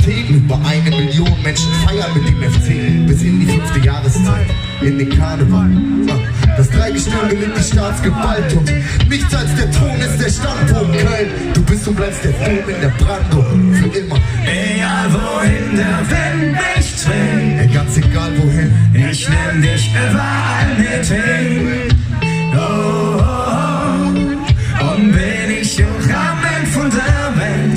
Athen. Über 1 Million Menschen feiern mit dem FC. Bis in die 5. Jahreszeit, in den Karneval. Das Dreigestirn will in die Staatsgewalt und nichts als der Thron ist der Standpunkt. Köln, du bist und bleibst der Film in der Brandung. Für immer. Egal wohin der Wind mich trägt. Ey, ganz egal wohin. Ich nehm dich überall mit hin. Oh, oh, oh. Und bin ich auch am Ende von der Welt.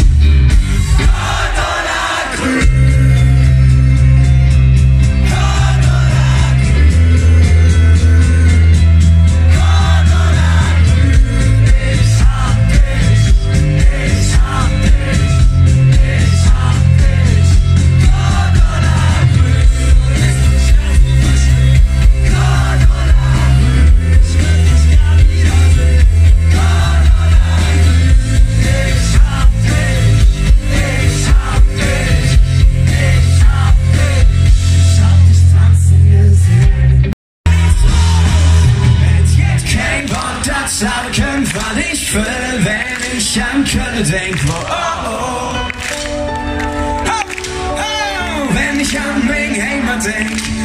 Sagen, weil ich will, wenn ich an Köln denk, oh, oh, oh. Oh, oh. Wenn ich an Ringheimer denk.